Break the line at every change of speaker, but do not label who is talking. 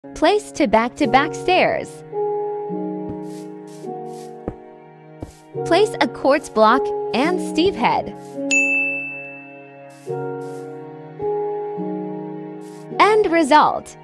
Place to back stairs. Place a quartz block and steve head. End result.